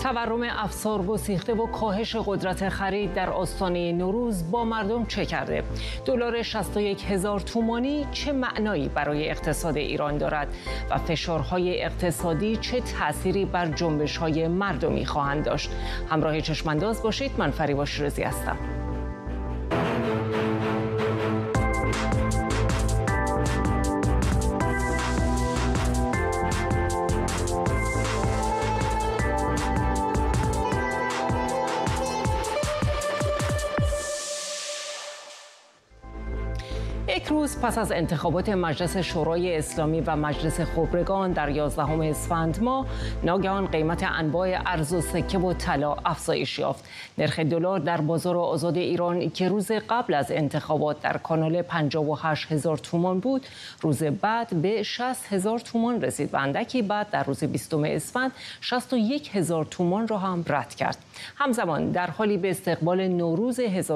تورم افسار گسیخته و کاهش قدرت خرید در آستانه نوروز با مردم چه کرده؟ دلار 61,000 تومانی چه معنایی برای اقتصاد ایران دارد و فشارهای اقتصادی چه تأثیری بر جنبش‌های مردمی خواهند داشت؟ همراه چشمانداز باشید. من فریبا شیرازی هستم. یک روز پس از انتخابات مجلس شورای اسلامی و مجلس خبرگان در 11 اسفند ماه، ناگهان قیمت انواع ارز و سکه و طلا افزایش یافت. نرخ دلار در بازار آزاد ایران که روز قبل از انتخابات در کانال 58,000 تومان بود، روز بعد به 60,000 تومان رسید و اندکی بعد در روز 20 اسفند 61,000 تومان را هم رد کرد. همزمان در حالی به استقبال نوروز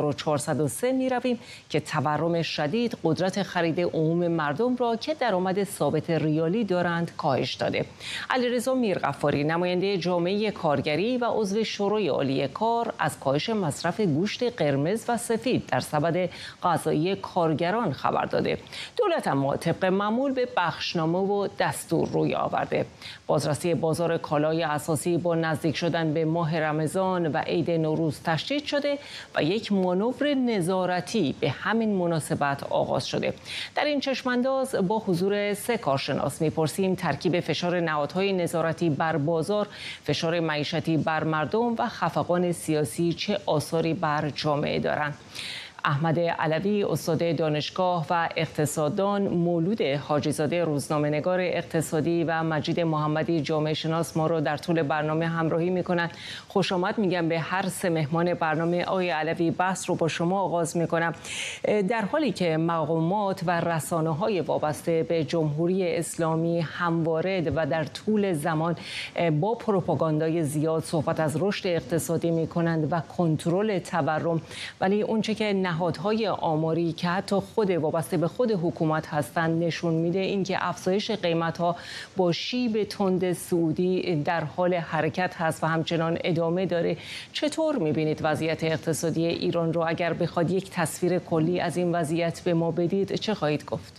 1403 می رویم که تورم شدید قدرت خرید عموم مردم را که درآمد ثابت ریالی دارند کاهش داده. علیرضا میرغفاری، نماینده جامعه کارگری و عضو شورای عالی کار، از کاهش مصرف گوشت قرمز و سفید در سبد غذایی کارگران خبر داده. دولت اما طبق معمول به بخشنامه و دستور روی آورده. بازرسی بازار کالای اساسی با نزدیک شدن به ماه رمضان و عید نوروز تشدید شده و یک مانور نظارتی به همین مناسبت آغاز شده. در این چشمانداز با حضور 3 کارشناس میپرسیم ترکیب فشار نهادهای نظارتی بر بازار، فشار معیشتی بر مردم و خفقان سیاسی چه آثاری بر جامعه دارند. احمد علوی، استاد دانشگاه و اقتصاددان، مولود حاجی‌زاده، روزنامه‌نگار اقتصادی، و مجید محمدی، جامعه شناس، ما رو در طول برنامه همراهی میکنن. خوش آمد میگم به هر 3 مهمان برنامه. آقای علوی، بحث رو با شما آغاز میکنم. در حالی که مقامات و رسانه‌های وابسته به جمهوری اسلامی همواره و در طول زمان با پروپاگاندای زیاد صحبت از رشد اقتصادی میکنند و کنترل تورم، ولی اونچه که نهادهای آماری که حتی خود وابسته به خود حکومت هستند نشون میده اینکه افزایش قیمت‌ها با شیب تند سعودی در حال حرکت هست و همچنان ادامه داره. چطور میبینید وضعیت اقتصادی ایران رو؟ اگر بخواد یک تصویر کلی از این وضعیت به ما بدید چه خواهید گفت؟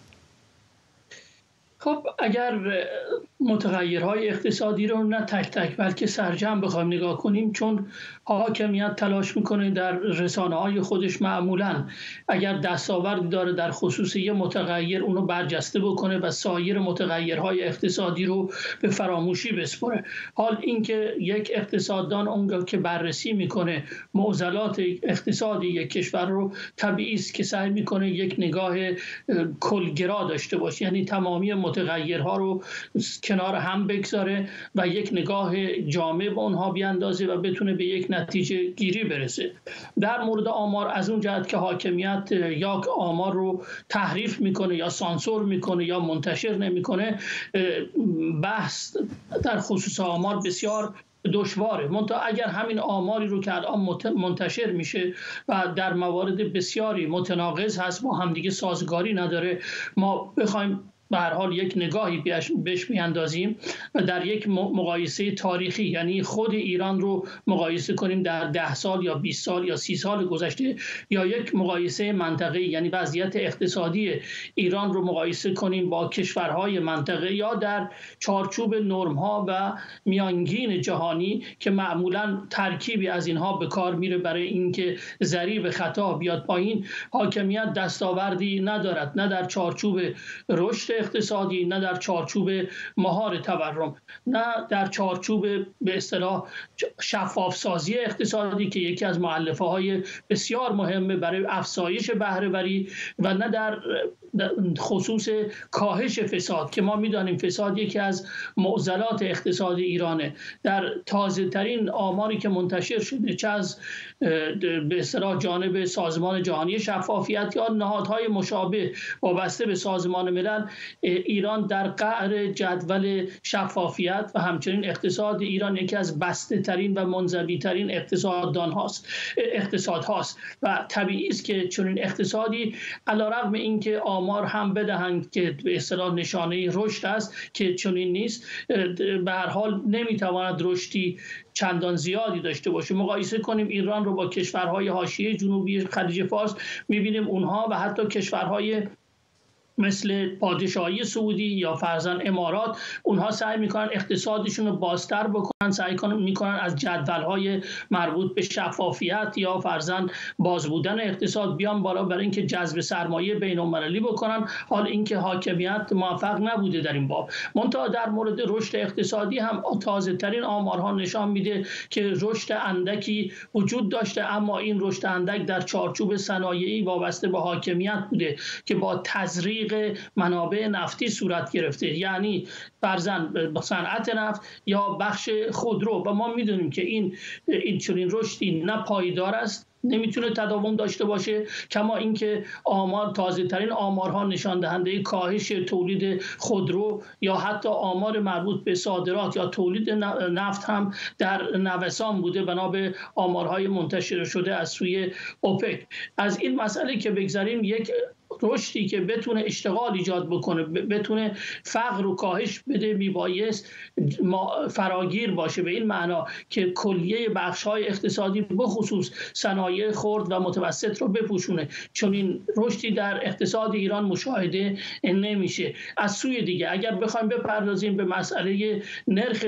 خب اگر متغیرهای اقتصادی رو نه تک تک بلکه سرجم بخوایم نگاه کنیم، چون حاکمیت تلاش میکنه در رسانه‌های خودش معمولاً اگر دستاوردی داره در خصوص یه متغیر اونو برجسته بکنه و سایر متغیرهای اقتصادی رو به فراموشی بسپره. حال اینکه یک اقتصاددان اونجا که بررسی میکنه معضلات اقتصادی یک کشور رو، طبیعی است که سعی میکنه یک نگاه کلگرا داشته باشه، یعنی تمامی متغیرها رو کنار هم بگذاره و یک نگاه جامع به اونها بیاندازه و بتونه به یک نتیجه گیری برسه. در مورد آمار، از اون جهت که حاکمیت یا آمار رو تحریف میکنه یا سانسور میکنه یا منتشر نمیکنه، بحث در خصوص آمار بسیار دشواره. منتها اگر همین آماری رو که الان منتشر میشه و در موارد بسیاری متناقض هست، با همدیگه سازگاری نداره، ما بخوایم به هر حال یک نگاهی بهش میاندازیم و در یک مقایسه تاریخی، یعنی خود ایران رو مقایسه کنیم در 10 سال یا 20 سال یا 30 سال گذشته، یا یک مقایسه منطقه‌ای، یعنی وضعیت اقتصادی ایران رو مقایسه کنیم با کشورهای منطقه یا در چارچوب نرم‌ها و میانگین جهانی که معمولاً ترکیبی از اینها به کار میره برای اینکه ضریب خطا بیاد پایین، حاکمیت دستاوردی ندارد، نه در چارچوب رشد اقتصادی، نه در چارچوب مهار تورم، نه در چارچوب به اصطلاح شفاف سازی اقتصادی که یکی از مؤلفه‌های بسیار مهمه برای افزایش بهره وری، و نه در خصوص کاهش فساد که ما میدانیم فساد یکی از معضلات اقتصادی ایرانه. در تازه ترین آماری که منتشر شده، چه از به اصطلاح جانب سازمان جهانی شفافیت یا نهادهای مشابه وابسته به سازمان ملل، ایران در قعر جدول شفافیت و همچنین اقتصاد ایران یکی از بسته ترین و منزوی ترین اقتصاد هاست و طبیعی است که چنین اقتصادی علیرغم اینکه آمار هم بدهند که به اصطلاح نشانه رشد است که چنین نیست. به هر حال نمیتواند رشدی چندان زیادی داشته باشه. مقایسه کنیم ایران رو با کشورهای حاشیه جنوبی خلیج فارس، میبینیم اونها و حتی کشورهای مثل پادشاهی سعودی یا فرضاً امارات، اونها سعی میکنن اقتصادشون رو بازتر بکنن، سعی میکنن از جدولهای مربوط به شفافیت یا فرضاً باز بودن اقتصاد بیان بالا برای اینکه جذب سرمایه بین‌المللی بکنن. حال اینکه حاکمیت موفق نبوده در این باب. منتها در مورد رشد اقتصادی هم تازه ترین آمارها نشان میده که رشد اندکی وجود داشته، اما این رشد اندک در چارچوب صنایعی وابسته به حاکمیت بوده که با تزریق منابع نفتی صورت گرفته، یعنی فرضاً صنعت نفت یا بخش خودرو. و ما میدونیم که این چنین رشدی نه پایدار است، نمیتونه تداوم داشته باشه، کما اینکه تازه ترین آمارها نشان دهنده کاهش تولید خودرو یا حتی آمار مربوط به صادرات یا تولید نفت هم در نوسان بوده بنا به آمارهای منتشر شده از سوی اوپک. از این مسئله که بگذاریم، یک رشدی که بتونه اشتغال ایجاد بکنه، بتونه فقر رو کاهش بده، میبایست فراگیر باشه، به این معنا که کلیه بخش‌های اقتصادی بخصوص صنایع خرد و متوسط رو بپوشونه. چون این رشدی در اقتصاد ایران مشاهده نمیشه. از سوی دیگه اگر بخوایم بپردازیم به مسئله نرخ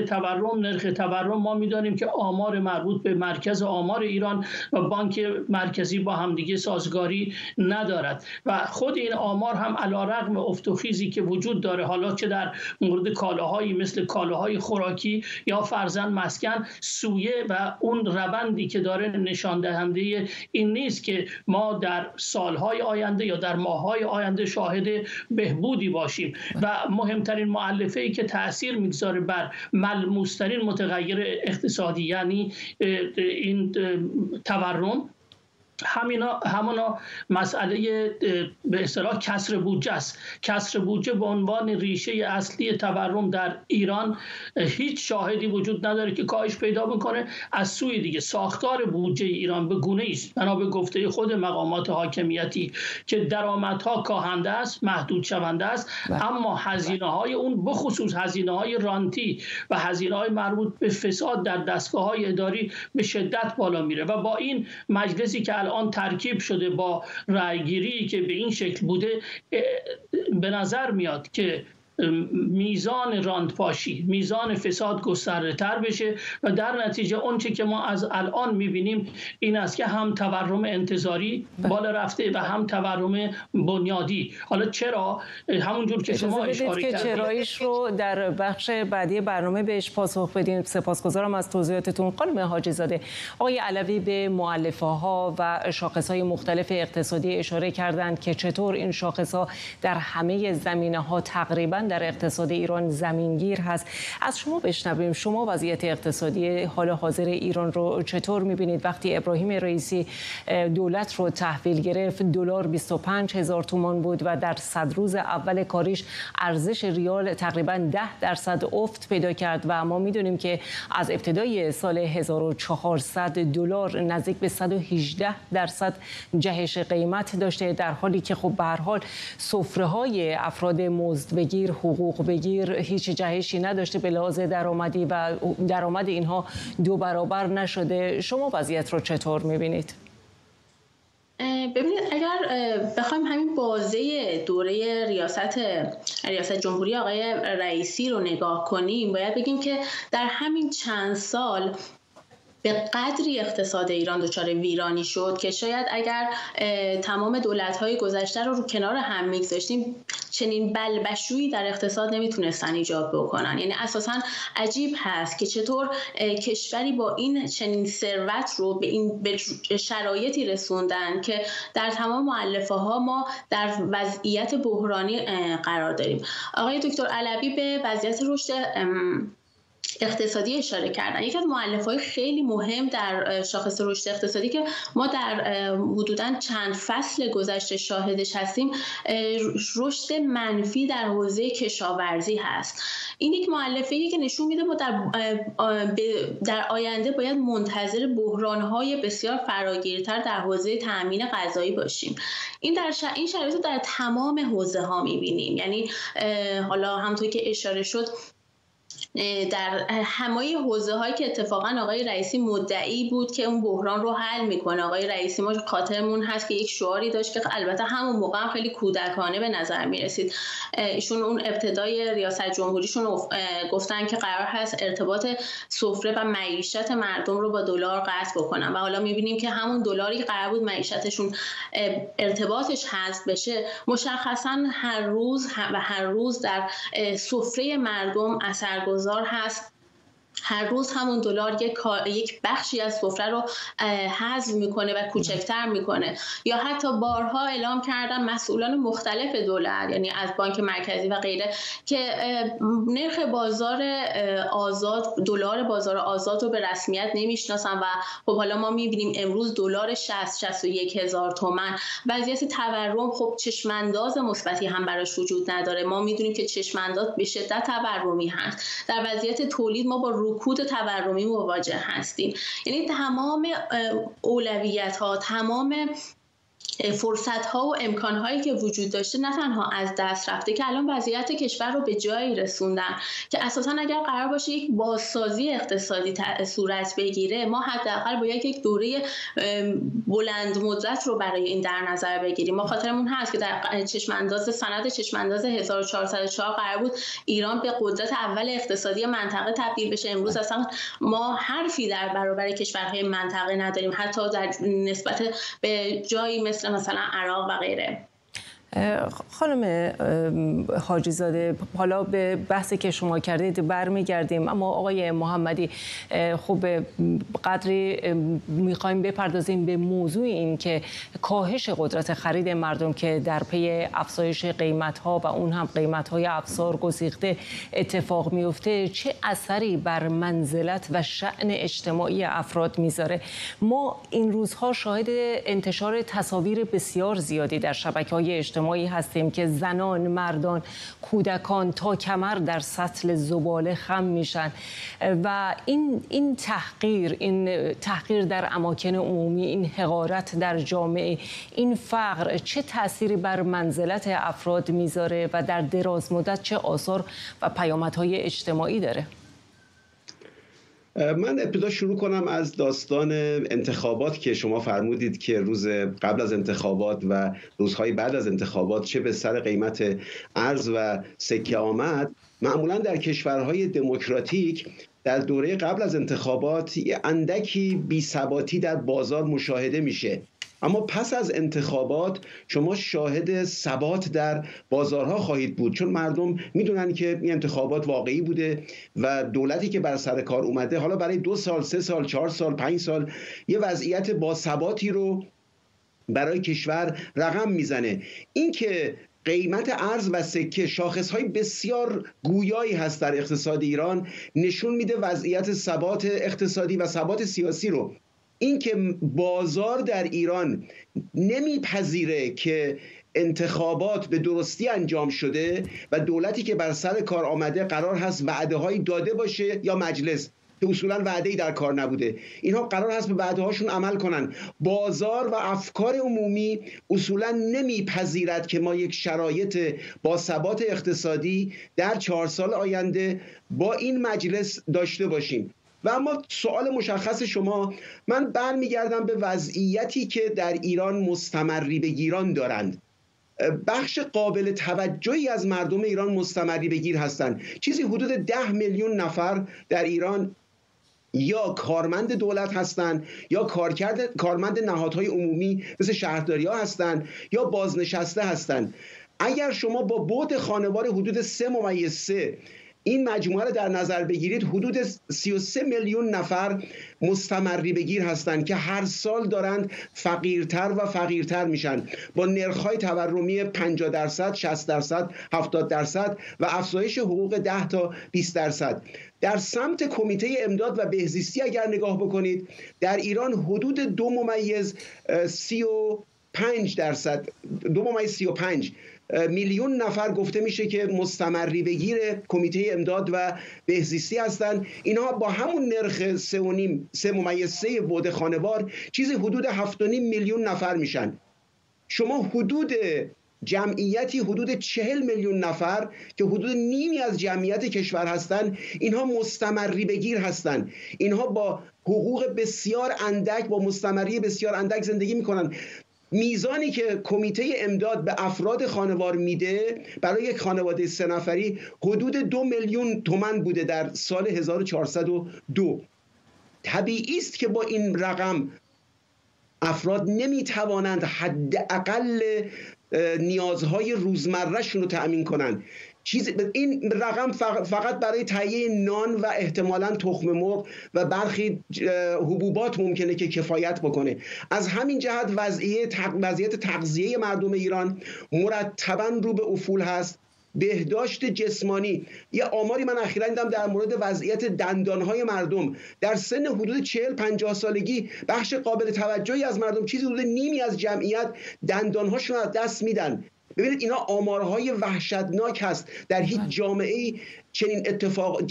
تورم، ما میدانیم که آمار مربوط به مرکز آمار ایران و بانک مرکزی با همدیگه سازگاری ندارد و خود این آمار هم علیرغم افت و خیزی که وجود داره، حالا چه در مورد کالاهایی مثل کالاهای خوراکی یا فرضاً مسکن، سویه و اون روندی که داره نشان دهنده این نیست که ما در سالهای آینده یا در ماههای آینده شاهد بهبودی باشیم. و مهمترین مؤلفه‌ای که تأثیر میگذاره بر ملموس‌ترین متغیر اقتصادی، یعنی این تورم، همانا مسئله به اصطلاح کسر بودجه است. کسر بودجه به عنوان ریشه اصلی تورم در ایران هیچ شاهدی وجود نداره که کاهش پیدا بکنه. از سوی دیگه ساختار بودجه ایران به گونه‌ای است، بنا به گفته خود مقامات حاکمیتی، که درآمدها کاهنده است، محدود شونده است، اما هزینه‌های اون بخصوص هزینه‌های رانتی و هزینه‌های مربوط به فساد در دستگاه‌های اداری به شدت بالا میره. و با این مجلسی که الان ترکیب شده، با رأیگیری که به این شکل بوده، به نظر میاد که میزان راندپاشی، میزان فساد گسترده تر بشه و در نتیجه اونچه که ما از الان میبینیم این است که هم تورم انتظاری بالا رفته و هم تورم بنیادی. حالا چرا؟ همونجور که شما اشاره کردید، چراییش رو در بخش بعدی برنامه بهش پاسخ بدیم. سپاسگزارم از توضیحاتتون. خانم حاجی زاده، آقای علوی به مؤلفه‌ها و شاخص‌های مختلف اقتصادی اشاره کردند که چطور این شاخص‌ها در همه زمینه‌ها تقریباً در اقتصاد ایران زمینگیر هست. از شما بشنویم، شما وضعیت اقتصادی حال حاضر ایران رو چطور می‌بینید؟ وقتی ابراهیم رئیسی دولت رو تحویل گرفت، دلار 25,000 تومان بود و در 100 روز اول کاریش ارزش ریال تقریباً 10% افت پیدا کرد و ما می‌دونیم که از ابتدای سال 1400 دلار نزدیک به 118% جهش قیمت داشته، در حالی که خب به هر حال سفره‌های افراد مزدبگیر، حقوق بگیر هیچ جهشی نداشته به لحاظ درآمدی و درآمد اینها 2 برابر نشده. شما وضعیت رو چطور می‌بینید؟ ببینید، اگر بخوایم همین بازه دوره ریاست جمهوری آقای رئیسی رو نگاه کنیم، باید بگیم که در همین چند سال به قدری اقتصاد ایران دچار ویرانی شد که شاید اگر تمام دولت‌های گذشته رو کنار هم می‌گذاشتیم، چنین بلبشویی در اقتصاد نمیتونستن ایجاد بکنن. یعنی اساساً عجیب هست که چطور کشوری با این چنین ثروت رو به شرایطی رسوندن که در تمام مؤلفه‌ها ما در وضعیت بحرانی قرار داریم. آقای دکتر علوی به وضعیت رشد اقتصادی اشاره کردن. یکی از مؤلفه‌های خیلی مهم در شاخص رشد اقتصادی که ما در حدوداً چند فصل گذشته شاهدش هستیم، رشد منفی در حوزه کشاورزی هست. این یک مؤلفه‌ای که نشون میده ما در آینده باید منتظر بحران‌های بسیار فراگیرتر در حوزه تأمین غذایی باشیم. این شرایط رو در تمام حوزه‌ها می‌بینیم. یعنی حالا همونطور که اشاره شد در همه حوزه هایی که اتفاقا آقای رئیسی مدعی بود که اون بحران رو حل میکنه. آقای رئیسی ما خاطرمون هست که یک شعاری داشت که البته همون موقع هم خیلی کودکانه به نظر میرسید. ایشون اون ابتدای ریاست جمهوریشون گفتن که قرار هست ارتباط سفره و معیشت مردم رو با دلار قطع بکنن و حالا میبینیم که همون دلاری که قرار بود معیشتشون ارتباطش حذف بشه مشخصا هر روز در سفره مردم اثرگذار هست. هر روز همون دلار یک بخشی از سفره رو حذف میکنه و کوچکتر میکنه. یا حتی بارها اعلام کردن مسئولان مختلف دولت، یعنی از بانک مرکزی و غیره، که نرخ بازار آزاد، دلار بازار آزاد رو به رسمیت نمیشناسن و خب حالا ما میبینیم امروز دلار 61 هزار تومان. وضعیت تورم خب چشمانداز مثبتی هم براش وجود نداره. ما میدونیم که چشمانداز به شدت تورمی هست. در وضعیت تولید ما با رکود تورمی مواجه هستیم. یعنی تمام اولویت ها، تمام فرصت ها و امکان هایی که وجود داشته نه تنها از دست رفته که الان وضعیت کشور رو به جایی رسوندن که اساسا اگر قرار باشه یک بازسازی اقتصادی صورت بگیره ما حداقل باید یک دوره بلند مدت رو برای این در نظر بگیریم. ما خاطرمون هست که در سند چشمانداز 1404 قرار بود ایران به قدرت اول اقتصادی منطقه تبدیل بشه. امروز اصلا ما حرفی در برابر کشورهای منطقه نداریم، حتی در نسبت به جایی مثلا عراق و غیره. خانم حاجی زاده، حالا به بحثی که شما کردید برمیگردیم، اما آقای محمدی خب قدری میخوایم بپردازیم به موضوع این که کاهش قدرت خرید مردم که در پی افزایش قیمت‌ها و اون هم قیمت‌های افزار گسیخته اتفاق میفته چه اثری بر منزلت و شأن اجتماعی افراد میذاره. ما این روزها شاهد انتشار تصاویر بسیار زیادی در شبکه‌های اجتماعی هستیم که زنان، مردان، کودکان تا کمر در سطل زباله خم میشن و این تحقیر در اماکن عمومی، این حقارت در جامعه، این فقر چه تأثیری بر منزلت افراد میذاره و در دراز مدت چه آثار و پیامدهای اجتماعی داره؟ من ابتدا شروع کنم از داستان انتخابات که شما فرمودید که روز قبل از انتخابات و روزهای بعد از انتخابات چه به سر قیمت ارز و سکه آمد. معمولا در کشورهای دموکراتیک در دوره قبل از انتخابات اندکی بی‌ثباتی در بازار مشاهده میشه، اما پس از انتخابات شما شاهد ثبات در بازارها خواهید بود، چون مردم میدونن که این انتخابات واقعی بوده و دولتی که بر سر کار اومده حالا برای 2 سال، 3 سال، 4 سال، 5 سال یه وضعیت با ثباتی رو برای کشور رقم میزنه. این که قیمت ارز و سکه شاخصهای بسیار گویایی هست در اقتصاد ایران نشون میده وضعیت ثبات اقتصادی و ثبات سیاسی رو. این که بازار در ایران نمیپذیره که انتخابات به درستی انجام شده و دولتی که بر سر کار آمده قرار هست وعده‌هایی داده باشه یا مجلس که اصولا وعده‌ای در کار نبوده، اینها قرار هست به وعده‌هاشون عمل کنن. بازار و افکار عمومی اصولا نمیپذیرد که ما یک شرایط با ثبات اقتصادی در 4 سال آینده با این مجلس داشته باشیم. و اما سوال مشخص شما، من برمیگردم به وضعیتی که در ایران مستمری بگیران دارند. بخش قابل توجهی از مردم ایران مستمری بگیر هستند. چیزی حدود 10 میلیون نفر در ایران یا کارمند دولت هستند یا کارمند نهادهای عمومی مثل شهرداری‌ها هستند یا بازنشسته هستند. اگر شما با بعد خانوار حدود 3/3 این مجموعه رو در نظر بگیرید حدود 33 میلیون نفر مستمری بگیر هستند که هر سال دارند فقیرتر و فقیرتر میشن با نرخ‌های تورمی 50%، 60%، 70% و افزایش حقوق 10 تا 20%. در سمت کمیته امداد و بهزیستی اگر نگاه بکنید در ایران حدود 2.35 میلیون نفر گفته میشه که مستمری بگیر کمیته امداد و بهزیستی هستند. اینها با همون نرخ 3.3 بعد خانوار چیزی حدود 7.5 میلیون نفر میشن. شما حدود جمعیتی حدود 40 میلیون نفر که حدود نیمی از جمعیت کشور هستند، اینها مستمری بگیر هستند. اینها با حقوق بسیار اندک، با مستمری بسیار اندک زندگی میکنن. میزانی که کمیته امداد به افراد خانوار میده برای یک خانواده 3 نفری حدود 2 میلیون تومان بوده در سال 1402. طبیعی است که با این رقم افراد نمیتوانند حداقل نیازهای روزمرهشون رو تأمین کنند. این رقم فقط برای تهیه نان و احتمالاً تخم مرغ و برخی حبوبات ممکنه که کفایت بکنه. از همین جهت وضعیت تغذیه مردم ایران مرتباً رو به افول هست. بهداشت جسمانی، یه آماری من اخیراً دیدم در مورد وضعیت دندانهای مردم در سن حدود 40-50 سالگی بخش قابل توجهی از مردم، چیزی حدود نیمی از جمعیت دندانهاشون از دست میدن. ببینید اینا آمارهای وحشتناک هست. در هیچ جامعه‌ای چنین اتفاق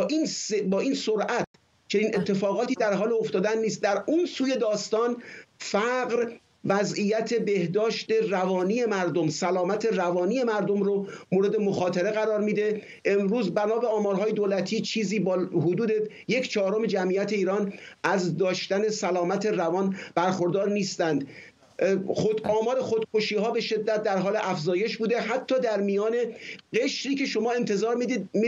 با این سرعت چنین اتفاقاتی در حال افتادن نیست. در اون سوی داستان فقر وضعیت بهداشت روانی مردم، سلامت روانی مردم رو مورد مخاطره قرار میده. امروز بنا به آمارهای دولتی چیزی با حدود 1/4 جمعیت ایران از داشتن سلامت روان برخوردار نیستند. آمار خودکشی ها به شدت در حال افزایش بوده، حتی در میان قشری که شما انتظار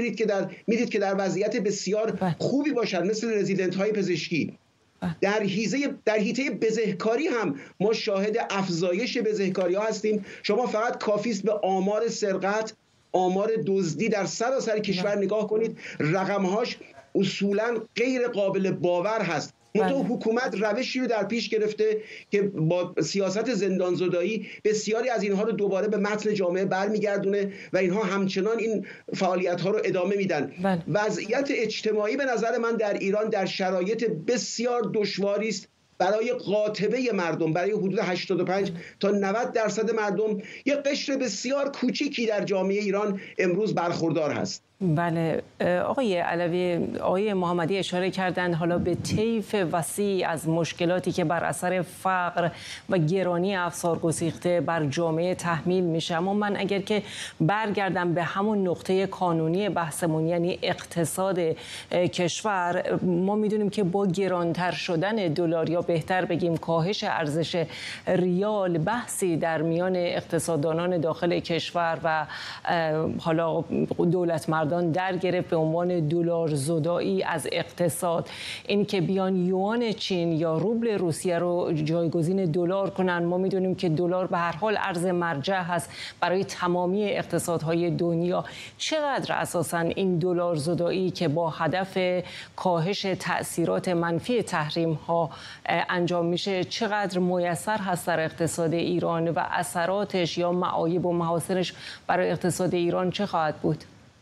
میدید که در وضعیت بسیار خوبی باشند، مثل رزیدنت های پزشکی. در حیطه بزهکاری هم ما شاهد افزایش بزهکاری ها هستیم. شما فقط کافی است به آمار سرقت، آمار دزدی در سراسر کشور نگاه کنید، رقمهاش اصولا غیر قابل باور هست. حکومت روشی رو در پیش گرفته که با سیاست زندانزدایی بسیاری از اینها رو دوباره به متن جامعه برمیگردونه و اینها همچنان این فعالیت ها رو ادامه میدن. وضعیت اجتماعی به نظر من در ایران در شرایط بسیار دشواری است برای قاطبه مردم، برای حدود 85 تا 90% مردم. یک قشر بسیار کوچیکی در جامعه ایران امروز برخوردار هست. بله آقای علوی، آقای محمدی اشاره کردند حالا به طیف وسیع از مشکلاتی که بر اثر فقر و گرانی افسار گسیخته بر جامعه تحمیل میشه. اما من اگر که برگردم به همون نقطه کانونی بحثمون، یعنی اقتصاد کشور، ما میدونیم که با گرانتر شدن دلار، یا بهتر بگیم کاهش ارزش ریال، بحثی در میان اقتصاددانان داخل کشور و حالا دولت مردان در گرفت به عنوان دلار زدایی از اقتصاد. این که بیان یوان چین یا روبل روسیه رو جایگزین دلار کنن. ما میدونیم که دلار به هر حال ارز مرجع هست برای تمامی اقتصادهای دنیا. چقدر اساساً این دلار زدایی که با هدف کاهش تأثیرات منفی تحریم ها انجام میشه، چقدر میسر هست در اقتصاد ایران و اثراتش یا معایب و محاسنش برای اقتصاد ایران چه خواهد بود؟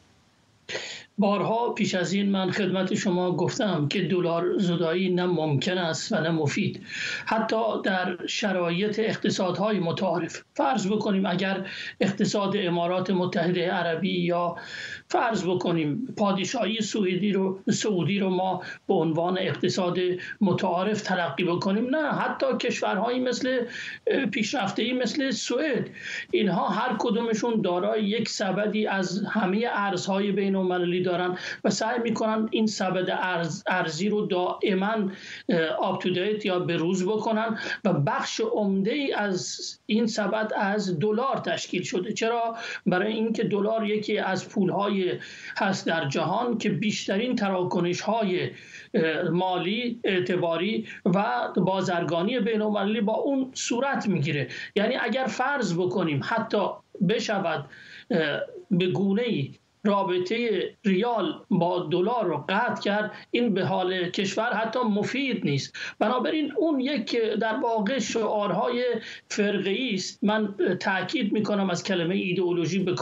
بارها پیش از این من خدمت شما گفتم که دلار زدایی نه ممکن است و نه مفید. حتی در شرایط اقتصادهای متعارف، فرض بکنیم اگر اقتصاد امارات متحده عربی یا فرض بکنیم پادشاهی سعودی رو ما به عنوان اقتصاد متعارف تلقی بکنیم، نه، حتی کشورهایی مثل پیشرفته‌ای مثل سوئد، اینها هر کدومشون دارای یک سبدی از همه ارزهای بین‌المللی دارن و سعی میکنن این سبد ارزی رو دائما آپ تو دیت یا به روز بکنن و بخش عمده ای از این سبد از دلار تشکیل شده. چرا؟ برای اینکه دلار یکی از پولهای هست در جهان که بیشترین تراکنش‌های مالی، اعتباری و بازرگانی بین‌المللی با اون صورت میگیره. یعنی اگر فرض بکنیم حتی بشود به گونه‌ای رابطه ریال با دلار رو قطع کرد، این به حال کشور حتی مفید نیست. بنابراین اون یک در واقع شعارهای فرقه‌ای است. من تاکید میکنم از کلمه ایدئولوژی به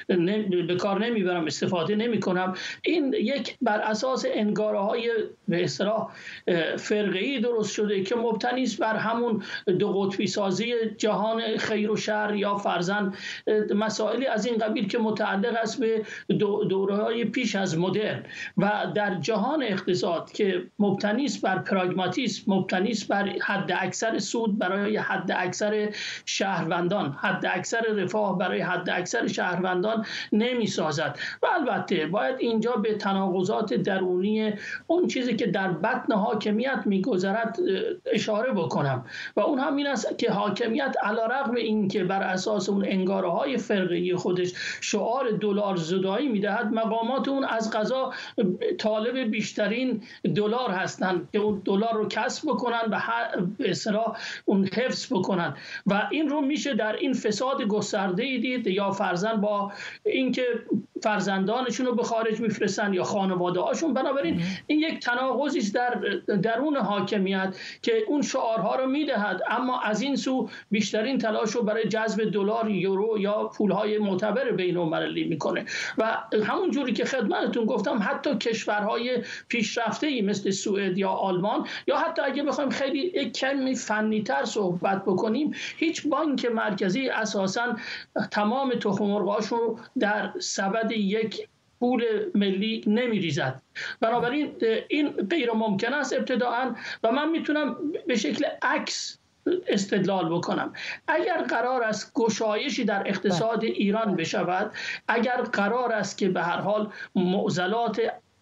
کار نمیبرم، استفاده نمیکنم. این یک بر اساس انگاره‌های به اصطلاح فرقه‌ای درست شده که مبتنی است بر همون دو قطبی سازی جهان خیر و شر، یا فرضاً مسائلی از این قبیل که متعلق است به دوره‌های پیش از مدرن. و در جهان اقتصاد که مبتنی است بر پراگماتیسم، مبتنی است بر حد اکثر سود برای حد اکثر شهروندان، حد اکثر رفاه برای حد اکثر شهروندان نمی سازد. و البته باید اینجا به تناقضات درونی اون چیزی که در بطن حاکمیت می‌گذرد اشاره بکنم، و اون همین است که حاکمیت علیرغم اینکه بر اساس اون انگاره‌های فرقه‌ای خودش شعار دلار زدایی می‌دهد، مقامات اون از قضا طالب بیشترین دلار هستند که اون دلار رو کسب بکنن و به اصطلاح اون حفظ بکنن. و این رو میشه در این فساد گسترده‌ای دید، یا فرضاً با اینکه فرزندانشون رو به خارج میفرستن یا خانواده هاشون. بنابراین این یک تناقضی است در درون حاکمیت که اون شعارها رو میدهد، اما از این سو بیشترین تلاش رو برای جذب دلار، یورو یا پولهای معتبر بین‌المللی میکنه. و همون جوری که خدمتتون گفتم، حتی کشورهای پیشرفته‌ای مثل سوئد یا آلمان، یا حتی اگه بخوایم خیلی یک کمی فنی‌تر صحبت بکنیم، هیچ بانک مرکزی اساساً تمام تخم مرغ‌هاشون رو در سبد یک پول ملی نمی‌ریزد. بنابراین این غیر ممکن است ابتداءً، و من میتونم به شکل عکس استدلال بکنم. اگر قرار است گشایشی در اقتصاد ایران بشود، اگر قرار است که به هر حال معضلات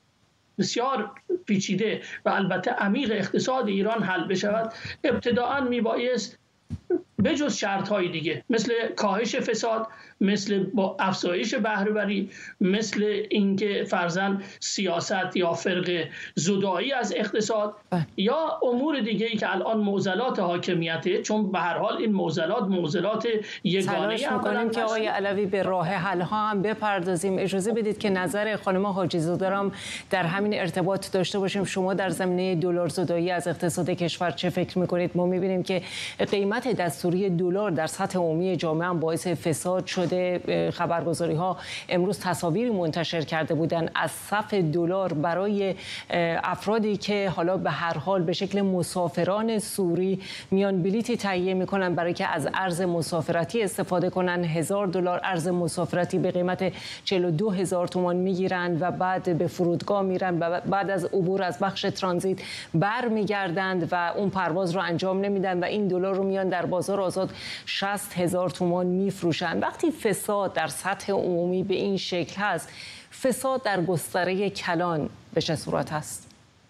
بسیار پیچیده و البته عمیق اقتصاد ایران حل بشود، ابتداءً میبایست بجز شرط‌های دیگه مثل کاهش فساد، مثل با افزایش بهره‌وری، مثل اینکه فرضاً سیاست یا فرق زدایی از اقتصاد یا امور دیگه‌ای که الان معضلات حاکمیته، چون به هر حال این معضلات یگانه تلاش می‌کنیم که آقای علوی به راه حل‌ها هم بپردازیم. اجازه بدید که نظر خانم حاجی‌زاده را در همین ارتباط داشته باشیم. شما در زمینه دلار زدایی از اقتصاد کشور چه فکر می‌کنید؟ ما می‌بینیم که قیمت دستوری دلار در سطح عمومی جامعه هم باعث فساد شده. خبرگزاری‌ها امروز تصاویری منتشر کرده بودند از صف دلار برای افرادی که حالا به هر حال به شکل مسافران سوری میان بلیطی تهیه می‌کنن برای که از ارز مسافرتی استفاده کنن. $1000 ارز مسافرتی به قیمت 42,000 تومان میگیرن و بعد به فرودگاه میرن و بعد از عبور از بخش ترانزیت برمیگردند و اون پرواز رو انجام نمیدن و این دلار رو میان در بازار آزاد 60,000 تومان میفروشن. وقتی فساد در سطح عمومی به این شکل هست، فساد در گستره کلان به چه صورت هست؟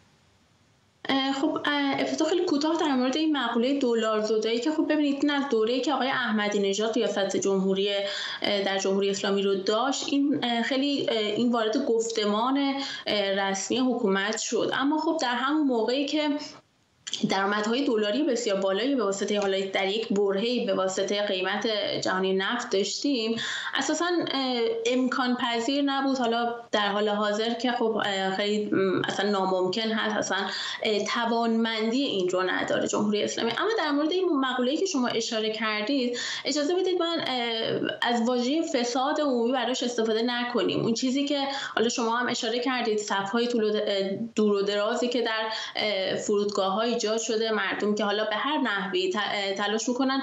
خب افتتاح خیلی کوتاه در مورد این مقوله دلار زدایی که خب ببینید این از دوره‌ای که آقای احمدی نژاد ریاست جمهوری در جمهوری اسلامی رو داشت، این خیلی این وارد گفتمان رسمی حکومت شد. اما خب در همون موقعی که درآمدهای دلاری بسیار بالایی به واسطه حالا در یک برهه‌ای به واسطه قیمت جهانی نفت داشتیم، اساساً امکان پذیر نبود حالا در حال حاضر که خب خیلی اصلا ناممکن هست، اصلا توانمندی این رو نداره جمهوری اسلامی. اما در مورد این مقوله‌ای که شما اشاره کردید، اجازه بدید من از واژه فساد عمومی براش استفاده نکنیم. اون چیزی که حالا شما هم اشاره کردید، صف‌های دور و درازی که در فرودگاه‌های ایجاد شده، مردم که حالا به هر نحوی تلاش میکنن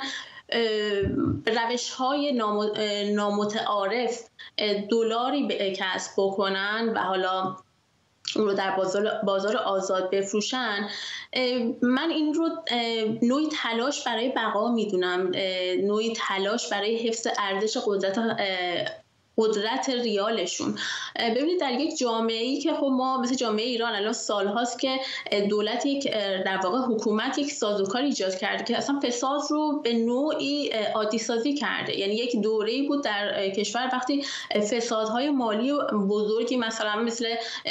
روش‌های نامتعارف دلاری کسب بکنن و حالا اون رو در بازار آزاد بفروشن. من این رو نوعی تلاش برای بقا میدونم، نوعی تلاش برای حفظ ارزش قدرت ریالشون. ببینید در یک جامعه‌ای که خب ما مثل جامعه ایران الان سال‌هاست که دولت در واقع حکومت یک سازوکار ایجاد کرده که اصلا فساد رو به نوعی عادی سازی کرده. یعنی یک دوره‌ای بود در کشور وقتی فسادهای مالی بزرگی مثلا مثل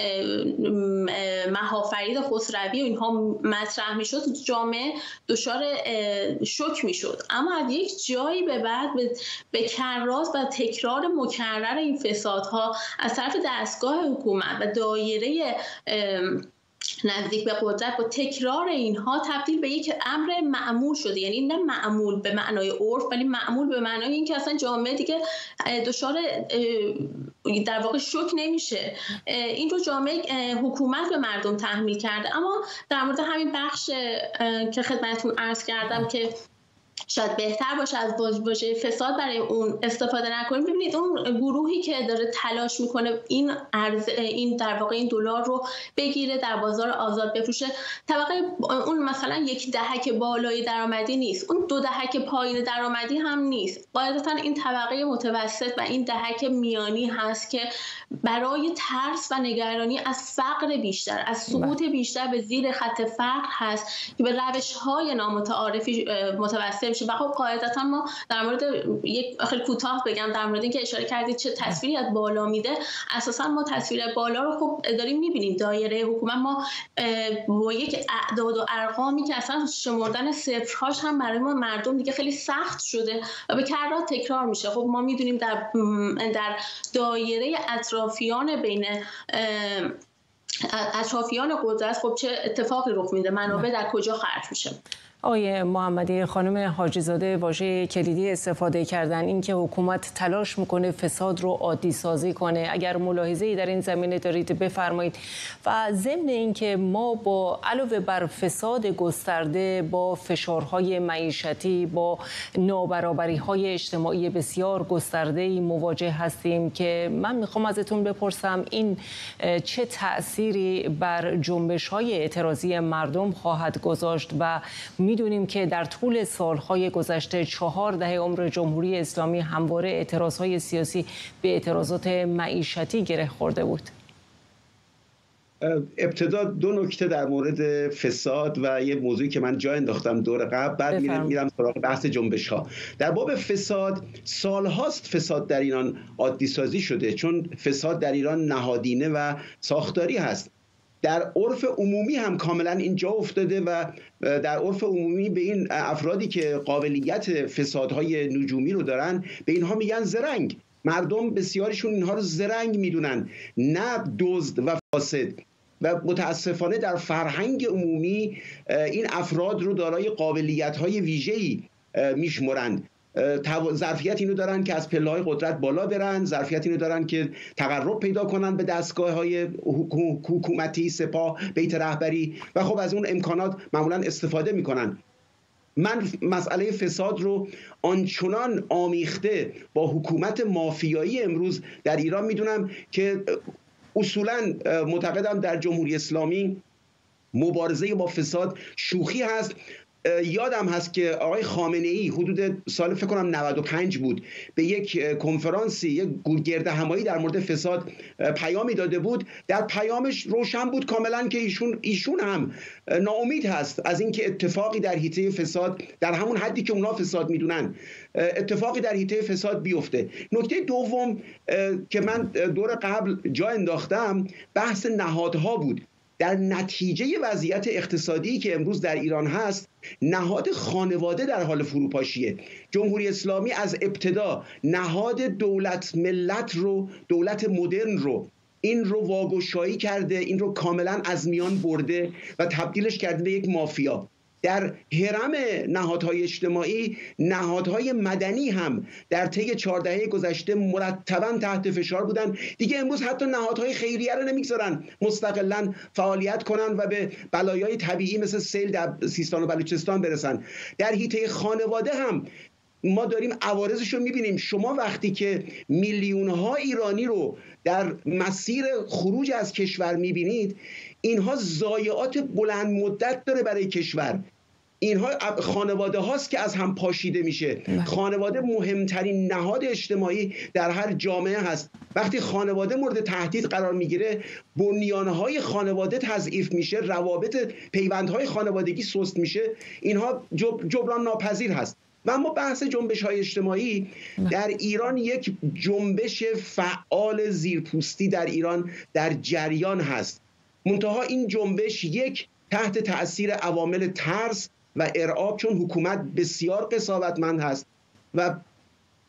مهافرید خسروی و اینها مطرح می‌شد، جامعه دچار شوک می‌شد. اما از یک جایی به بعد به کرراس و تکرار مکرر مکرر این فسادها از طرف دستگاه حکومت و دایره نزدیک به قدرت با تکرار اینها تبدیل به یک امر معمول شده. یعنی نه معمول به معنای عرف، ولی معمول به معنای اینکه اصلا جامعه دیگه دچار در واقع شوک نمیشه. این رو جامعه حکومت به مردم تحمیل کرده. اما در مورد همین بخش که خدمتتون عرض کردم که شاید بهتر باشه از واژه فساد برای اون استفاده نکنیم، ببینید اون گروهی که داره تلاش میکنه این در واقع این دلار رو بگیره در بازار آزاد بفروشه، طبقه اون مثلا یک دهک بالای درآمدی نیست، اون 2 دهک پایین درآمدی هم نیست، قاعدتا این طبقه متوسط و این دهک میانی هست که برای ترس و نگرانی از فقر بیشتر، از سقوط بیشتر به زیر خط فقر هست که به روش‌های نامتعارفی متوسل میشه. و خب قاعدتا ما در مورد یک خیلی کوتاه بگم در مورد اینکه اشاره کردید چه تصویری از بالا میده، اساسا ما تصویر بالا رو خب داریم میبینیم. دایره حکومت ما با یک اعداد و ارقامی که اصلا شمردن صفرهاش هم برای ما مردم دیگه خیلی سخت شده و به کرات تکرار میشه. خب ما میدونیم در دایره اطرافیان بین اطرافیان قدرت خب چه اتفاقی رخ میده، منابع در کجا خرج میشه. آقای محمدی، خانم حاجی زاده واژه کلیدی استفاده کردن، اینکه حکومت تلاش میکنه فساد رو عادی سازی کنه. اگر ملاحظه‌ای در این زمینه دارید بفرمایید. و ضمن اینکه ما با علاوه بر فساد گسترده، با فشارهای معیشتی، با نابرابری‌های اجتماعی بسیار گسترده‌ای مواجه هستیم که من میخوام ازتون بپرسم این چه تأثیری بر جنبش‌های اعتراضی مردم خواهد گذاشت. و میدونیم که در طول سالهای گذشته 4 دهه عمر جمهوری اسلامی همواره اعتراضهای سیاسی به اعتراضات معیشتی گره خورده بود. ابتدا 2 نکته در مورد فساد و یه موضوعی که من جا انداختم دور قبل، بعد میرم سراغ بحث جنبش ها. در باب فساد، سالهاست فساد در ایران عادی سازی شده، چون فساد در ایران نهادینه و ساختاری هست. در عرف عمومی هم کاملا اینجا افتاده و در عرف عمومی به این افرادی که قابلیت فسادهای نجومی رو دارن به اینها میگن زرنگ. مردم بسیارشون اینها رو زرنگ میدونن، نه دزد و فاسد. و متاسفانه در فرهنگ عمومی این افراد رو دارای قابلیت‌های ویژه‌ای میشمرند. ظرفیت اینو دارن که از پله‌های قدرت بالا برن، ظرفیت اینو دارن که تقرب پیدا کنن به دستگاه‌های حکومتی، سپاه، بیت رهبری و خب از اون امکانات معمولا استفاده میکنن. من مسئله فساد رو آنچنان آمیخته با حکومت مافیایی امروز در ایران میدونم که اصولا معتقدم در جمهوری اسلامی مبارزه با فساد شوخی هست. یادم هست که آقای خامنه‌ای حدود سال فکر کنم 95 بود به یک کنفرانسی، یک گردهمایی در مورد فساد پیامی داده بود. در پیامش روشن بود کاملا که ایشون هم ناامید هست از اینکه اتفاقی در حیطه فساد در همون حدی که اونا فساد میدونن اتفاقی در حیطه فساد بیفته. نکته دوم که من دور قبل جا انداختم بحث نهادها بود. در نتیجه وضعیت اقتصادی که امروز در ایران هست، نهاد خانواده در حال فروپاشیه. جمهوری اسلامی از ابتدا نهاد دولت ملت رو، دولت مدرن رو، این رو واگشایی کرده، این رو کاملا از میان برده و تبدیلش کرده به یک مافیا. در هرم نهادهای اجتماعی، نهادهای مدنی هم در طی 4 دهه گذشته مرتباً تحت فشار بودن. دیگه امروز حتی نهادهای خیریه رو نمیگذارن مستقلاً فعالیت کنن و به بلایای طبیعی مثل سیل در سیستان و بلوچستان برسن. در حیطه خانواده هم ما داریم عوارضش رو میبینیم. شما وقتی که میلیون‌ها ایرانی رو در مسیر خروج از کشور میبینید، اینها ضایعات بلند مدت داره برای کشور. اینها خانواده هاست که از هم پاشیده میشه. خانواده مهمترین نهاد اجتماعی در هر جامعه هست. وقتی خانواده مورد تهدید قرار میگیره، بنیانهای خانواده تضعیف میشه، روابط پیوندهای خانوادگی سست میشه، اینها جبران ناپذیر هست. و اما بحث جنبش های اجتماعی در ایران، یک جنبش فعال زیرپوستی در ایران در جریان هست. منتها این جنبش یک تحت تأثیر عوامل ترس و ارعاب، چون حکومت بسیار قساوتمند هست و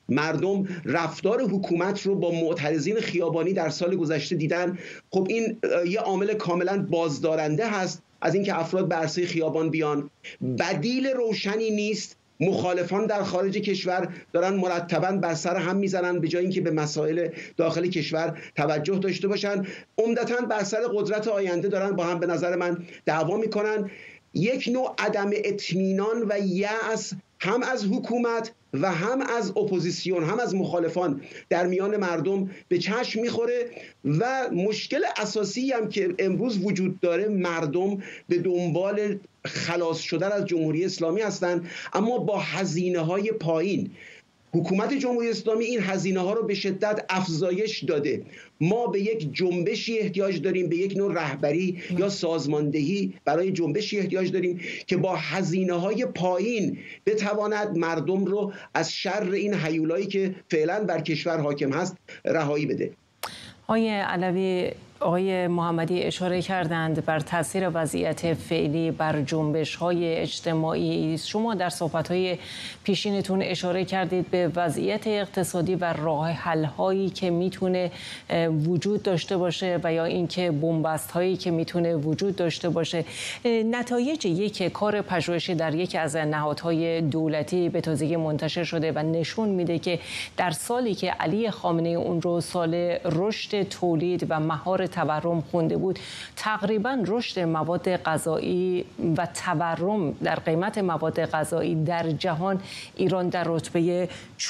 مردم رفتار حکومت رو با معترضین خیابانی در سال گذشته دیدن. خب این یه عامل کاملا بازدارنده هست از اینکه افراد به عرصه خیابان بیان. بدیل روشنی نیست. مخالفان در خارج کشور دارن مرتباً بر سر هم میزنن به جای اینکه به مسائل داخل کشور توجه داشته باشن. عمدتاً بر سر قدرت آینده دارن با هم به نظر من دعوا میکنن. یک نوع عدم اطمینان و یأس هم از حکومت و هم از اپوزیسیون، هم از مخالفان در میان مردم به چشم میخوره و مشکل اساسی هم که امروز وجود داره، مردم به دنبال خلاص شدن از جمهوری اسلامی هستند، اما با هزینه‌های پایین. حکومت جمهوری اسلامی این هزینه‌ها رو به شدت افزایش داده. ما به یک جنبشی احتیاج داریم، به یک نوع رهبری یا سازماندهی برای جنبشی احتیاج داریم که با هزینه‌های پایین بتواند مردم رو از شر این هیولایی که فعلا بر کشور حاکم هست رهایی بده. آقای علوی، آقای محمدی اشاره کردند بر تاثیر وضعیت فعلی بر جنبش‌های اجتماعی. شما در صحبت‌های پیشینتون اشاره کردید به وضعیت اقتصادی و راه حل‌هایی که میتونه وجود داشته باشه و یا اینکه بنبست‌هایی که میتونه وجود داشته باشه. نتایج یک کار پژوهشی در یکی از نهادهای دولتی به تازگی منتشر شده و نشون میده که در سالی که علی خامنه‌ای اون رو سال رشد تولید و مهار تورم خونده بود، تقریبا رشد مواد غذایی و تورم در قیمت مواد غذایی در جهان، ایران در رتبه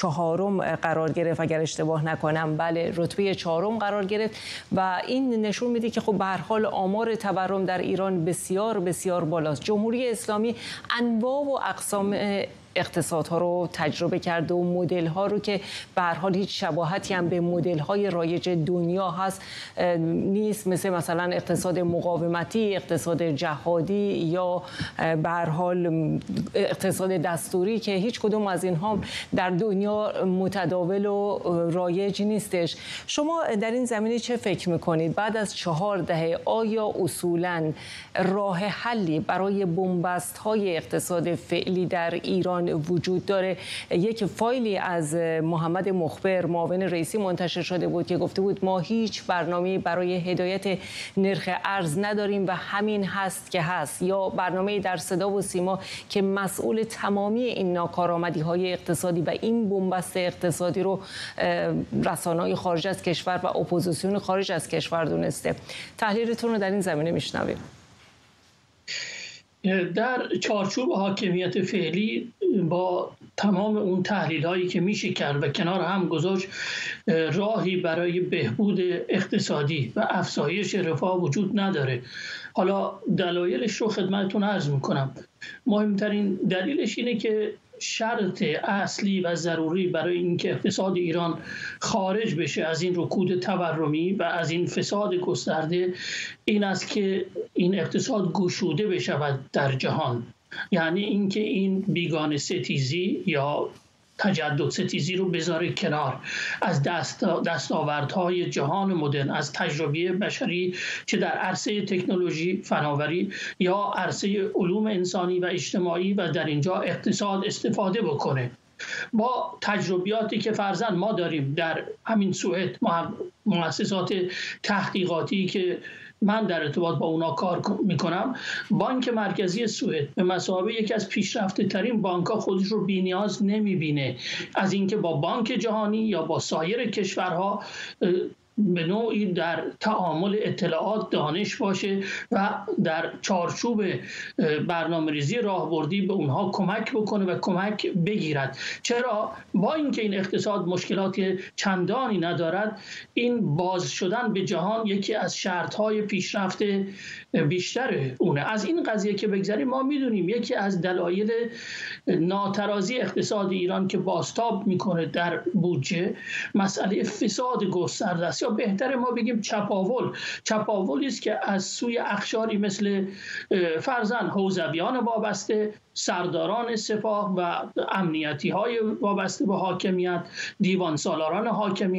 4 قرار گرفت اگر اشتباه نکنم. بله، رتبه 4 قرار گرفت و این نشون میده که خب به هر حال آمار تورم در ایران بسیار بسیار بالاست. جمهوری اسلامی انواع و اقسام اقتصادها رو تجربه کرده و مدل ها رو که به هر حال هیچ شباهتی هم به مدل های رایج دنیا هست نیست، مثلا اقتصاد مقاومتی، اقتصاد جهادی یا به هر حال اقتصاد دستوری که هیچ کدوم از اینها در دنیا متداول و رایج نیستش. شما در این زمینه چه فکر میکنید؟ بعد از 4 دهه آیا اصولاً راه حلی برای بنبست های اقتصاد فعلی در ایران وجود داره؟ یک فایلی از محمد مخبر معاون رئیسی منتشر شده بود که گفته بود ما هیچ برنامه‌ای برای هدایت نرخ ارز نداریم و همین هست که هست، یا برنامه‌ای در صدا و سیما که مسئول تمامی این ناکارآمدی‌های اقتصادی و این بنبست اقتصادی رو رسانه‌های خارج از کشور و اپوزیسیون خارج از کشور دونسته. تحلیلتون رو در این زمینه میشنویم. در چارچوب حاکمیت فعلی با تمام اون تحلیل هایی که میشه کرد و کنار هم گذاشت، راهی برای بهبود اقتصادی و افزایش رفاه وجود نداره. حالا دلایلش رو خدمتتون عرض میکنم. مهمترین دلیلش اینه که شرط اصلی و ضروری برای اینکه اقتصاد ایران خارج بشه از این رکود تورمی و از این فساد گسترده این است که این اقتصاد گشوده بشود در جهان. یعنی اینکه این بیگانه ستیزی یا تجدد ستیزی رو بذاره کنار، از دستاوردهای جهان مدرن، از تجربه بشری چه در عرصه تکنولوژی، فناوری یا عرصه علوم انسانی و اجتماعی و در اینجا اقتصاد استفاده بکنه. با تجربیاتی که فرضاً ما داریم در همین سوئد، مؤسسات تحقیقاتی که من در ارتباط با اونا کار میکنم، بانک مرکزی سوئد به مثابه یکی از پیشرفته ترین بانک‌ها خودش رو بی‌نیاز نمیبینه از اینکه با بانک جهانی یا با سایر کشورها به نوعی در تعامل اطلاعات دانش باشه و در چارچوب برنامه‌ریزی راهبردی به اونها کمک بکنه و کمک بگیرد. چرا؟ با اینکه این اقتصاد مشکلات چندانی ندارد، این باز شدن به جهان یکی از شرط‌های پیشرفت بیشتر اونه. از این قضیه که بگذاریم، ما میدونیم یکی از دلایل ناترازی اقتصاد ایران که بازتاب میکنه در بودجه مسئله فساد گسترده است، یا بهتر ما بگیم چپاولی است که از سوی اقشاری مثل فرضاً حوزویان وابسته، سرداران سپاه و امنیتی های وابسته به حاکمیت، دیوان سالاران حاکمیت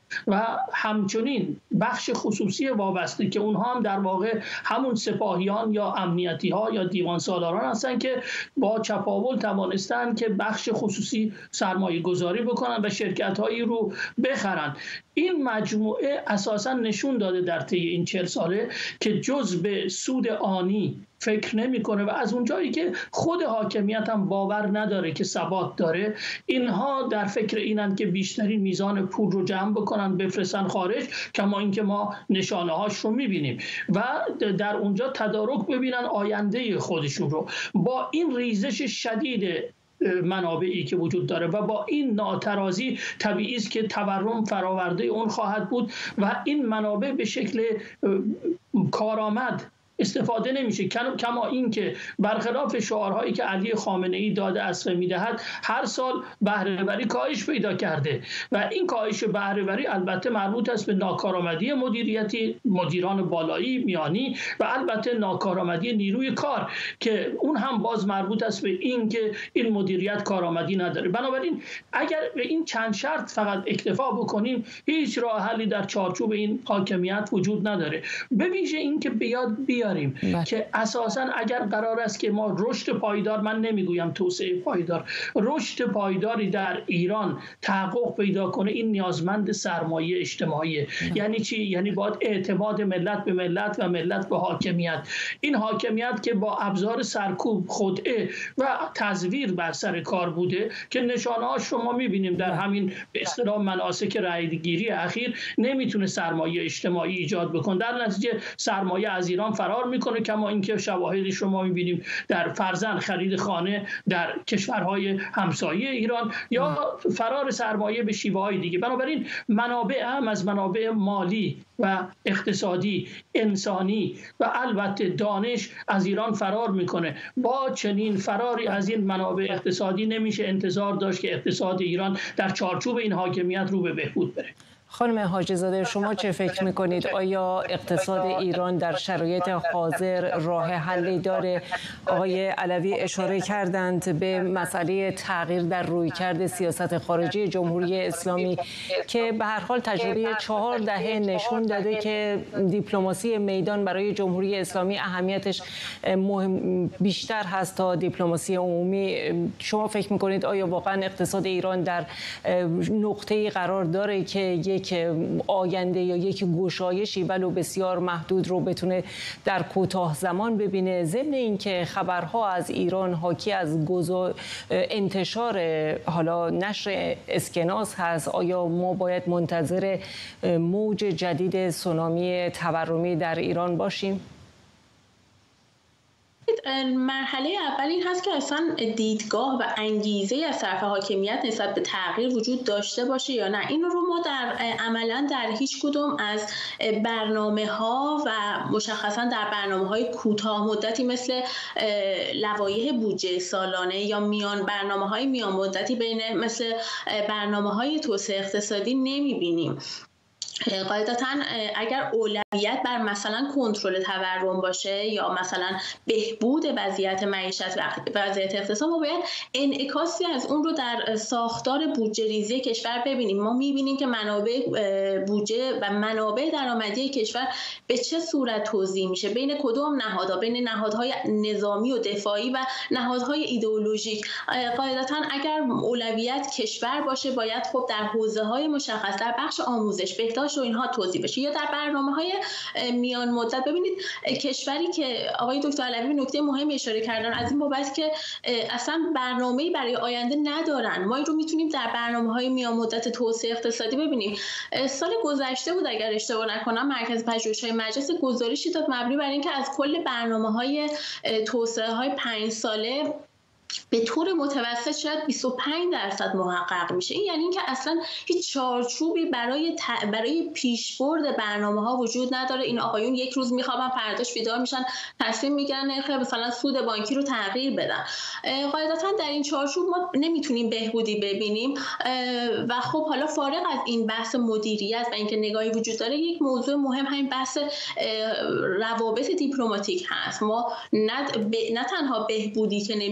و همچنین بخش خصوصی وابسته که اونها هم در واقع همون سپاهیان یا امنیتی ها یا دیوان سالاران هستن که با چپاول توانستن که بخش خصوصی سرمایه گذاری بکنن و شرکت هایی رو بخرن. این مجموعه اساسا نشون داده در طی این 40 ساله که جز به سود آنی فکر نمیکنه و از اونجایی که خود حاکمیت هم باور نداره که ثبات داره، اینها در فکر اینن که بیشترین میزان پول رو جمع بکنن بفرستن خارج، کما اینکه ما نشانه هاش رو میبینیم و در اونجا تدارک ببینن آینده خودشون رو. با این ریزش شدید منابعی که وجود داره و با این ناترازی طبیعی است که تورم فراورده اون خواهد بود و این منابع به شکل کارآمد استفاده نمیشه. کما این که برخلاف شعارهایی که علی خامنه‌ای داده است و میدهد، هر سال بهره‌وری کاهش پیدا کرده و این کاهش بهره‌وری البته مربوط است به ناکارآمدی مدیریتی، مدیران بالایی، میانی و البته ناکارآمدی نیروی کار که اون هم باز مربوط است به این که این مدیریت کارآمدی نداره. بنابراین اگر به این چند شرط فقط اکتفا بکنیم، هیچ راه حلی در چارچوب این حاکمیت وجود نداره. به ویژه این که بیاریم که اساساً اگر قرار است که ما رشد پایدار، من نمیگویم توسعه پایدار، رشد پایداری در ایران تحقق پیدا کنه، این نیازمند سرمایه اجتماعی. یعنی چی؟ یعنی باید اعتماد ملت به ملت و ملت به حاکمیت. این حاکمیت که با ابزار سرکوب، خدعه و تزویر بر سر کار بوده که نشانه‌هاش رو ما می‌بینیم در همین به اصطلاح مناسک رأی‌گیری اخیر، نمیتونه سرمایه اجتماعی ایجاد بکنه. در نتیجه سرمایه از ایران فرار میکنه، کما اینکه شواهدش رو ما میبینیم در فرزند خرید خانه در کشورهای همسایه ایران یا فرار سرمایه به شیوه‌های دیگه. بنابراین منابع هم از منابع مالی و اقتصادی، انسانی و البته دانش از ایران فرار میکنه. با چنین فراری از این منابع اقتصادی نمیشه انتظار داشت که اقتصاد ایران در چارچوب این حاکمیت رو به بهبود بره. خانم حاجی زاده، شما چه فکر میکنید؟ آیا اقتصاد ایران در شرایط حاضر راه حلی داره؟ آقای علوی اشاره کردند به مسئله تغییر در رویکرد سیاست خارجی جمهوری اسلامی که به هر حال تجربه 4 دهه نشون داده که دیپلماسی میدان برای جمهوری اسلامی اهمیتش بیشتر هست تا دیپلماسی عمومی. شما فکر میکنید آیا واقعا اقتصاد ایران در نقطه‌ای قرار داره که یک آینده یا یک گشایشی ولو بسیار محدود رو بتونه در کوتاه زمان ببینه؟ ضمن اینکه خبرها از ایران حاکی از انتشار حالا نشر اسکناس هست، آیا ما باید منتظر موج جدید سونامی تورمی در ایران باشیم؟ مرحله اول این هست که اصلا دیدگاه و انگیزه از طرف حاکمیت نسبت به تغییر وجود داشته باشه یا نه. این رو ما عملا در هیچ کدوم از برنامه‌ها و مشخصا در برنامه‌های کوتاه مدتی مثل لوایح بودجه سالانه یا برنامه‌های میان مدتی مثل برنامه‌های توسعه اقتصادی نمی‌بینیم. قاعدتاً اگر اولویت بر مثلا کنترل تورم باشه یا مثلا بهبود وضعیت معیشت و وضعیت اقتصاد، ما باید انعکاسی از اون رو در ساختار بودجه ریزی کشور ببینیم. ما می‌بینیم که منابع بودجه و منابع درآمدی کشور به چه صورت توزیع میشه، بین کدوم نهادها، بین نهادهای نظامی و دفاعی و نهادهای ایدئولوژیک. قاعدتاً اگر اولویت کشور باشه، باید خب در حوزه‌های مشخص، در بخش آموزش، بهداشت و اینها توضیح بشه، یا در برنامه‌های میان مدت. ببینید کشوری که آقای دکتر علوی نکته مهمی اشاره کردن از این بابت که اصلا برنامه‌ای برای آینده ندارن، ما این رو میتونیم در برنامه‌های میان مدت توسعه اقتصادی ببینیم. سال گذشته بود اگر اشتباه نکنم، مرکز پژوهش‌های مجلس گزارشی داد مبنی بر اینکه از کل برنامه‌های توسعه‌های 5 ساله به طور متوسط شاید 25% محقق میشه. این یعنی اینکه اصلا هیچ چارچوبی برای پیشبرد برنامه‌ها وجود نداره. این آقایون یک روز میخوابن، فرداش بیدار میشن، تصمیم میگیرن نرخ مثلا سود بانکی رو تغییر بدن. قاعدتا در این چارچوب ما نمیتونیم بهبودی ببینیم. و خب حالا فارغ از این بحث مدیریت و اینکه نگاهی وجود داره، یک موضوع مهم همین بحث روابط دیپلماتیک هست. ما نه تنها بهبودی که نمیبینیم،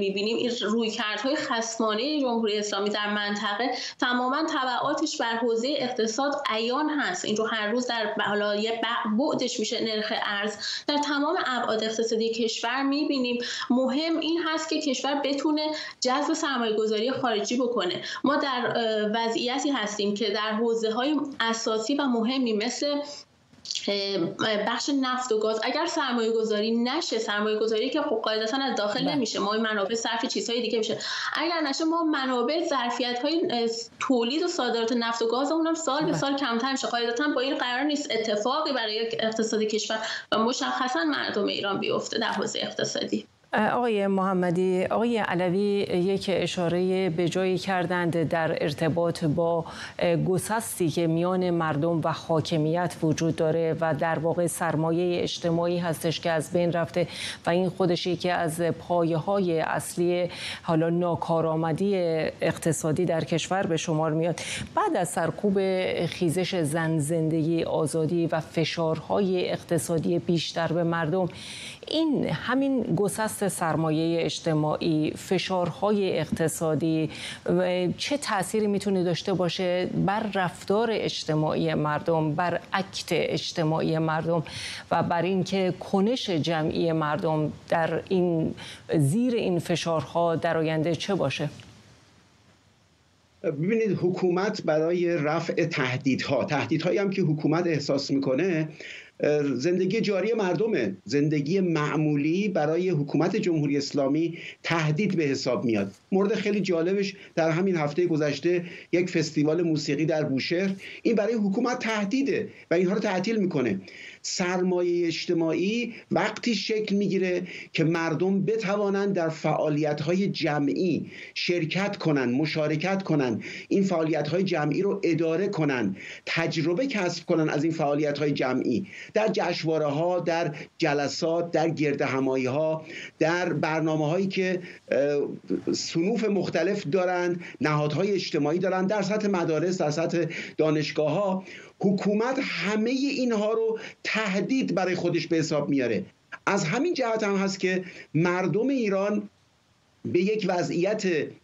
این رویکردهای خصمانه جمهوری اسلامی در منطقه تماما تبعاتش بر حوزه اقتصاد عیان هست. این رو هر روز در حالا یه بعدش میشه نرخ ارز، در تمام ابعاد اقتصادی کشور میبینیم. مهم این هست که کشور بتونه جذب سرمایه‌گذاری خارجی بکنه. ما در وضعیتی هستیم که در حوزه‌های اساسی و مهمی مثل بخش نفت و گاز اگر سرمایه گذاری نشه، سرمایه گذاری که خب قاعدتا از داخل نمیشه، ما منابع صرف چیزهای دیگه میشه، اگر نشه ما منابع ظرفیت های تولید و صادرات نفت و گاز اونم سال به سال کمتر میشه. قاعدتا با این قرار نیست اتفاقی برای اقتصاد کشور و مشخصا مردم ایران بیفته در حوزه اقتصادی. آقای محمدی، آقای علوی یک اشاره به جایی کردند در ارتباط با گسستی که میان مردم و حاکمیت وجود داره و در واقع سرمایه اجتماعی هستش که از بین رفته و این خودش یکی از پایه‌های اصلی حالا ناکارآمدی اقتصادی در کشور به شمار میاد. بعد از سرکوب خیزش زن، زندگی، آزادی و فشارهای اقتصادی بیشتر به مردم، این همین گسست سرمایه اجتماعی، فشارهای اقتصادی چه تأثیری میتونه داشته باشه بر رفتار اجتماعی مردم، بر اکت اجتماعی مردم و بر اینکه کنش جمعی مردم در این زیر این فشارها در آینده چه باشه؟ ببینید، حکومت برای رفع تهدیدهایی هم که حکومت احساس میکنه، زندگی جاری مردمه، زندگی معمولی برای حکومت جمهوری اسلامی تهدید به حساب میاد. مورد خیلی جالبش در همین هفته گذشته یک فستیوال موسیقی در بوشهر، این برای حکومت تهدیده و اینها رو تعطیل میکنه. سرمایه اجتماعی وقتی شکل میگیره که مردم بتوانند در فعالیت‌های جمعی شرکت کنن، مشارکت کنن، این فعالیت‌های جمعی رو اداره کنن، تجربه کسب کنن از این فعالیت‌های جمعی در جشنواره‌ها، در جلسات، در گردهمایی‌ها، در برنامه‌هایی که صنوف مختلف دارن، نهادهای اجتماعی دارن، در سطح مدارس، در سطح دانشگاه‌ها. حکومت همه اینها رو تهدید برای خودش به حساب میاره. از همین جهت هم هست که مردم ایران به یک وضعیت،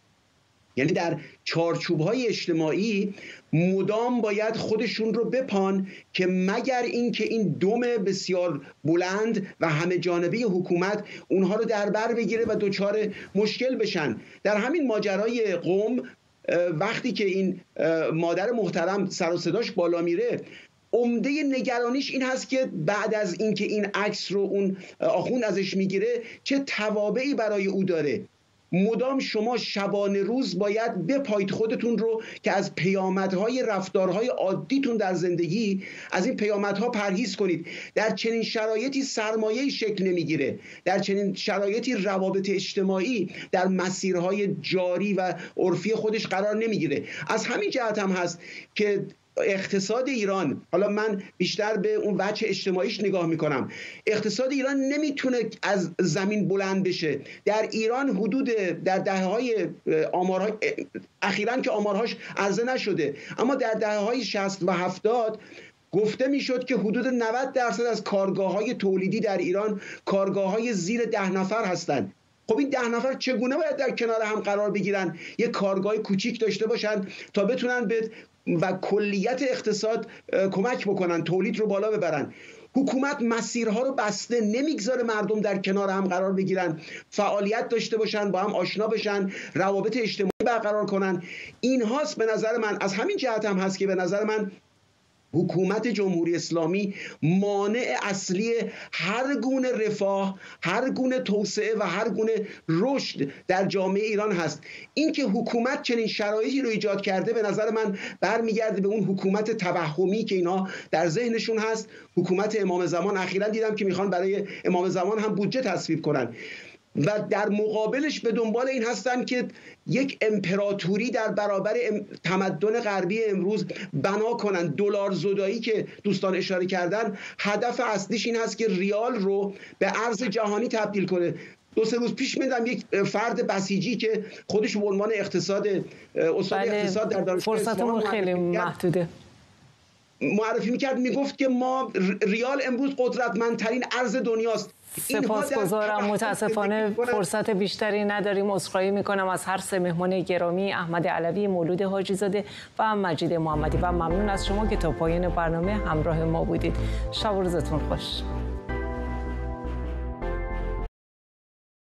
یعنی در چارچوب‌های اجتماعی مدام باید خودشون رو بپان که مگر اینکه این دم بسیار بلند و همه جانبه حکومت اونها رو در بر بگیره و دچار مشکل بشن. در همین ماجرای قم وقتی که این مادر محترم سر و صداش بالا میره، عمده نگرانیش این هست که بعد از اینکه این عکس رو اون آخوند ازش میگیره چه توابعی برای او داره. مدام شما شبانه روز باید بپایید خودتون رو که از پیامدهای رفتارهای عادیتون در زندگی، از این پیامدها پرهیز کنید. در چنین شرایطی سرمایه‌ای شکل نمیگیره، در چنین شرایطی روابط اجتماعی در مسیرهای جاری و عرفی خودش قرار نمیگیره. از همین جهت هم هست که اقتصاد ایران، حالا من بیشتر به اون وجه اجتماعیش نگاه میکنم، اقتصاد ایران نمیتونه از زمین بلند بشه. در ایران حدود در دهه‌های آمارها اخیراً که آمارهاش عرضه نشده، اما در دهه‌های 60 و 70 گفته میشد که حدود 90% از کارگاه‌های تولیدی در ایران کارگاه‌های زیر 10 نفر هستند. خب این 10 نفر چگونه باید در کنار هم قرار بگیرن، یک کارگاه کوچیک داشته باشن تا بتونن به و کلیت اقتصاد کمک بکنن، تولید رو بالا ببرن؟ حکومت مسیرها رو بسته، نمیگذاره مردم در کنار هم قرار بگیرن، فعالیت داشته باشن، با هم آشنا بشن، روابط اجتماعی برقرار کنن. این هاست به نظر من، از همین جهت هم هست که به نظر من حکومت جمهوری اسلامی مانع اصلی هر گونه رفاه، هر گونه توسعه و هر گونه رشد در جامعه ایران هست. اینکه حکومت چنین شرایطی رو ایجاد کرده به نظر من برمیگرده به اون حکومت توهمی که اینا در ذهنشون هست. حکومت امام زمان، اخیراً دیدم که میخوان برای امام زمان هم بودجه تصویب کنن و در مقابلش به دنبال این هستن که یک امپراتوری در برابر تمدن غربی امروز بنا کنن. دلار زدایی که دوستان اشاره کردن، هدف اصلیش این هست که ریال رو به ارز جهانی تبدیل کنه. 2-3 روز پیش میدم یک فرد بسیجی که خودش به عنوان استاد اقتصاد در دانشگاه فرصتمون خیلی محدوده معرفی میکرد، میگفت که ما ریال امروز قدرتمندترین ارز دنیاست. سپاسگزارم. متاسفانه فرصت بیشتری نداریم. عذرخواهی میکنم از هر سه مهمان گرامی، احمد علوی، مولود حاجی زاده و مجید محمدی، و ممنون از شما که تا پایان برنامه همراه ما بودید. شب و روزتون خوش.